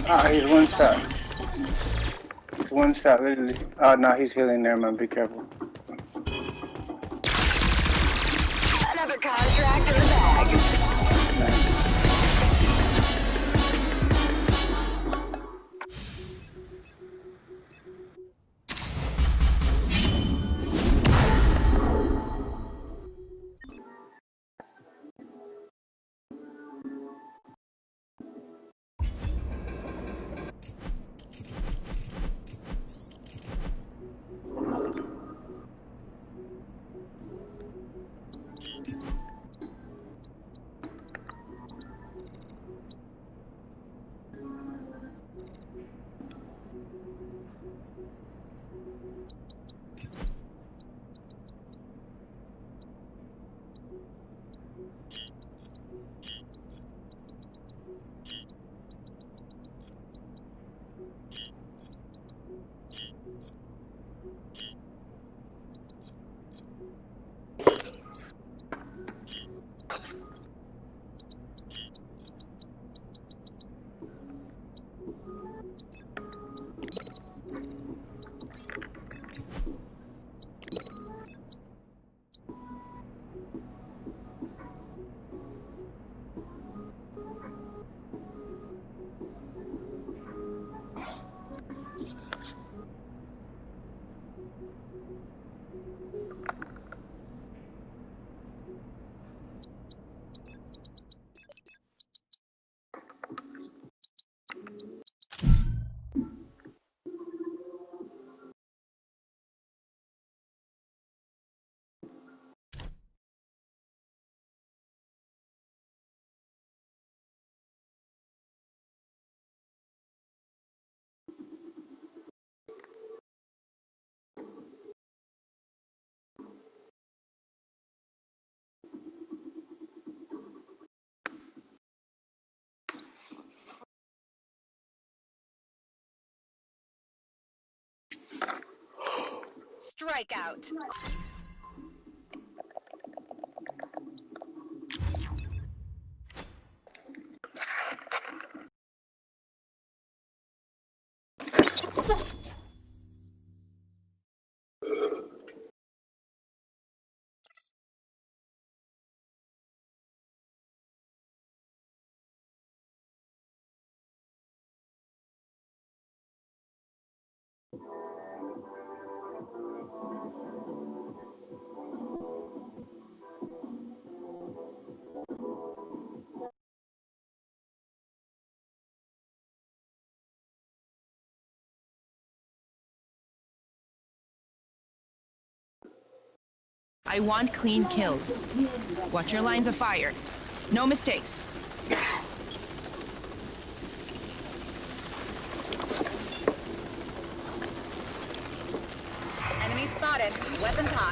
Ah, he's one shot. He's one shot, literally. Oh, no, he's healing there, man. Be careful. Another contract in the bag. Nice. Strikeout. I want clean kills. Watch your lines of fire. No mistakes. Enemy spotted. Weapons hot.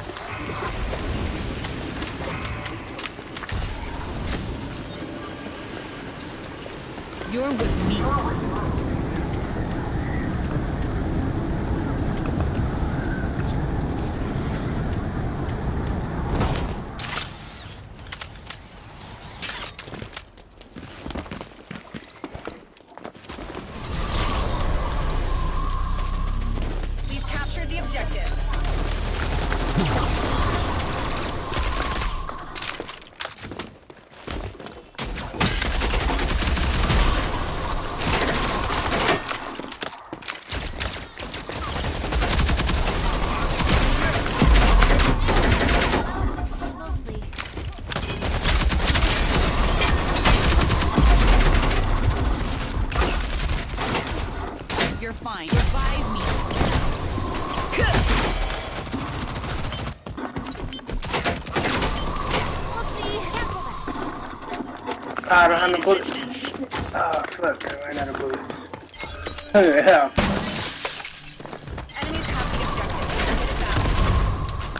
You're with me. Please capture the objective. You're fine. Revive me. Ah, I don't have no bullets. Ah, fuck. I ran out of bullets. Yeah. Enemies have the objective. Get it back.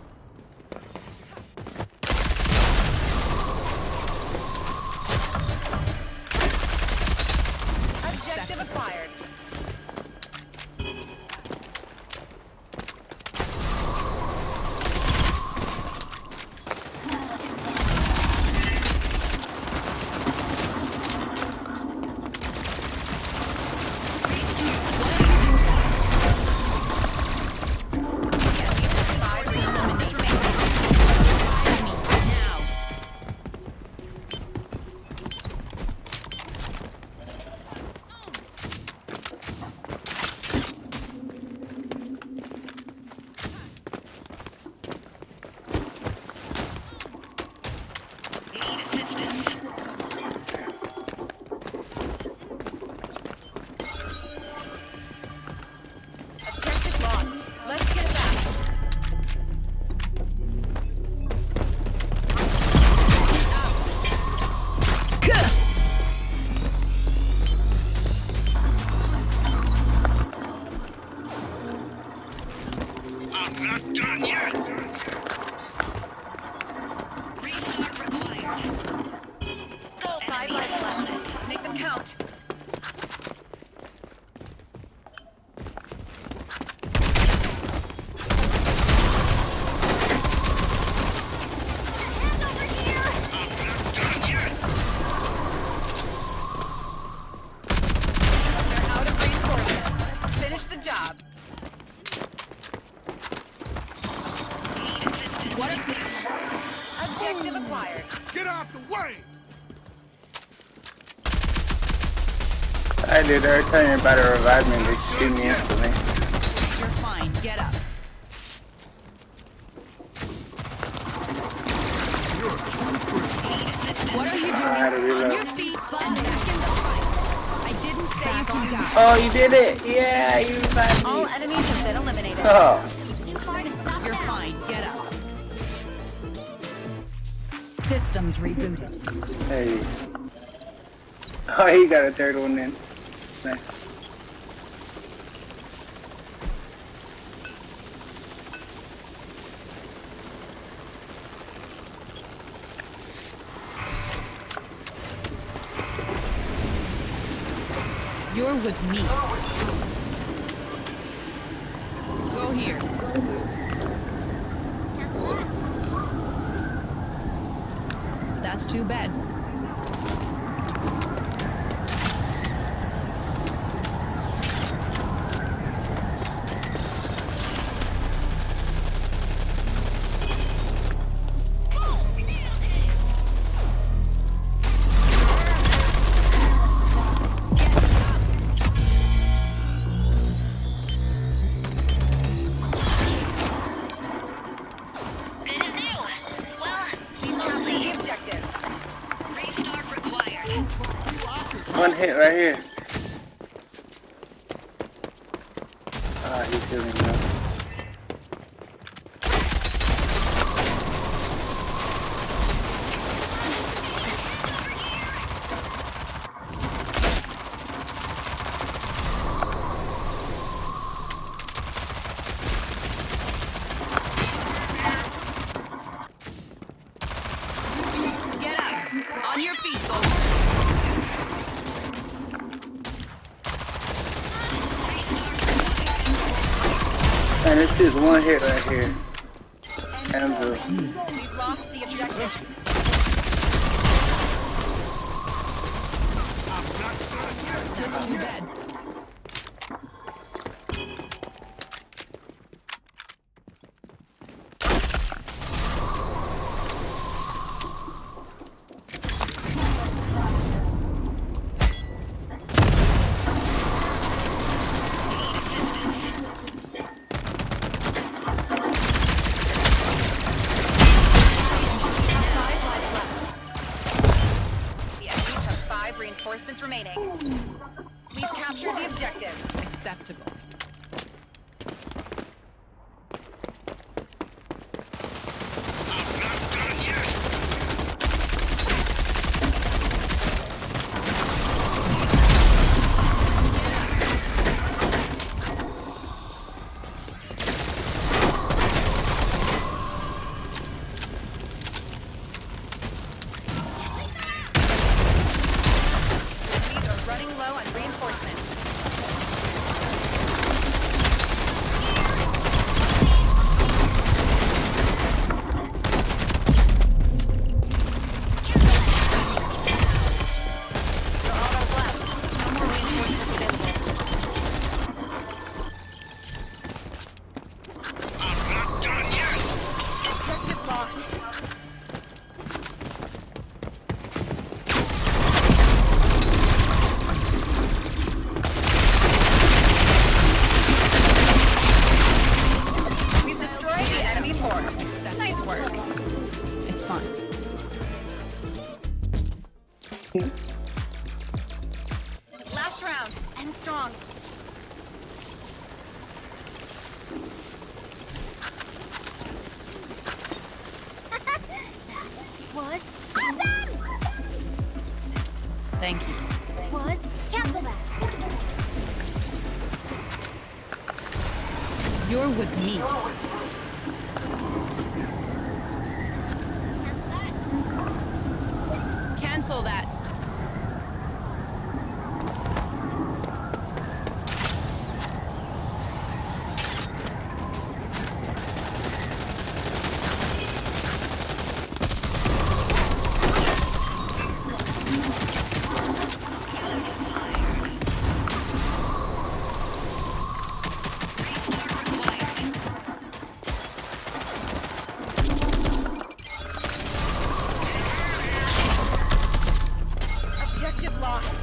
Objective acquired. Not done yet. Go, 5 lives left. Make them count. Objective acquired. Get out the way! I did every time you're about to revive me, they shoot me instantly. You're fine. Get up. What are you doing? I had to On reload. your feet and back in the fight. I didn't say you can die. Oh, you did it! Yeah, you revived All me. enemies have been eliminated. Oh, You're fine. Get up. Systems rebooted. hey. Oh, he got a third one in. Nice. You're with me. Go here. That's too bad. One hit right here. Ah, he's healing me up. Get up. On your feet, soldier. And it's just one hit right here. And We've lost the objective. That's too bad. Reinforcements remaining. We've captured the objective. Acceptable. Running low on reinforcements. You're all that's left. No more reinforcements available. I'm not done yet! Objective lost. We've destroyed the enemy force. Nice work. It's fine. Last round. End strong. Was awesome! Thank you. Was cancel that. You're with me. Cancel that. Objective lost.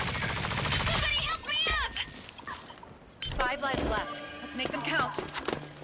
Five lives left. Let's make them count.